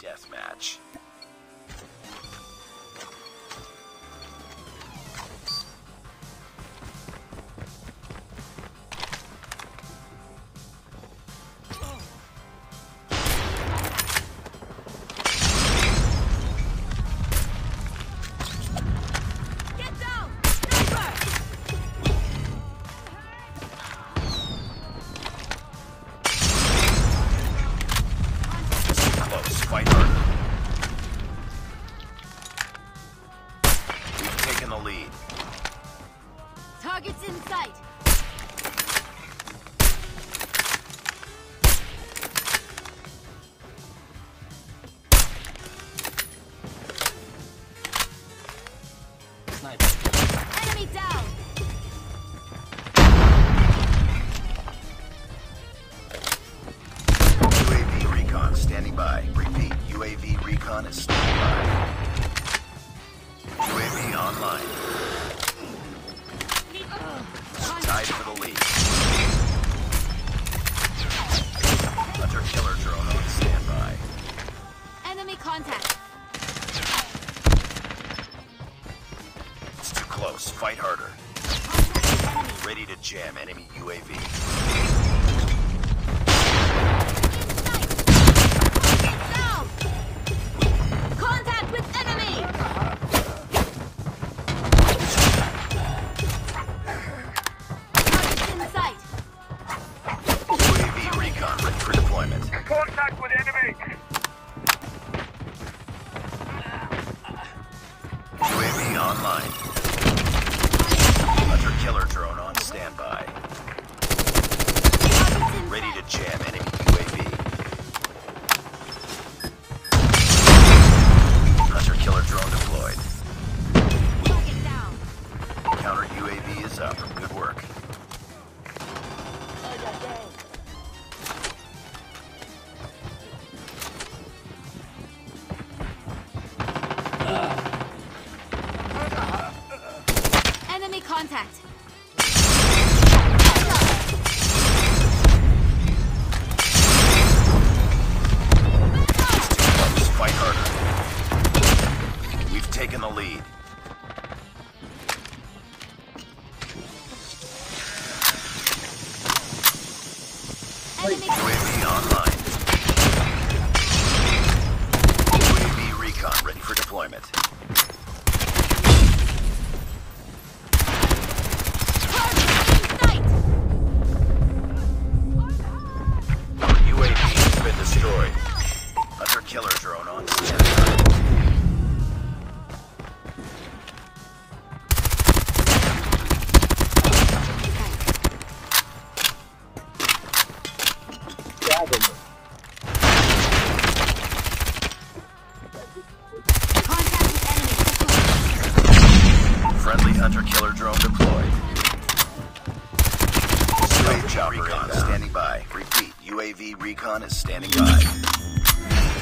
deathmatch. Fight harder. We've taken the lead. Targets in sight. Sniper. Enemy down. UAV recon standing by. Repeat, UAV recon is standing by. UAV online. Tied for the lead. Hunter killer drone on standby. Enemy contact. It's too close. Fight harder. Ready to jam enemy UAV. Down. Contact with enemy. Targets in sight. UAV recon ready for deployment. Contact with enemy! UAV online. Hunter killer drone on standby. Targets in Ready sight. to jam enemy UAV. Hunter killer drone deployed. Target down. Counter UAV is up. Good work. Enemy contact. Close. Fight harder. We've taken the lead. Enemy UAV online. UAV recon ready for deployment. target in sight. UAV has been destroyed. Hunter killer drone on standby. Contact with enemy. Friendly hunter killer drone deployed. UAV recon standing by. Repeat, UAV recon is standing by.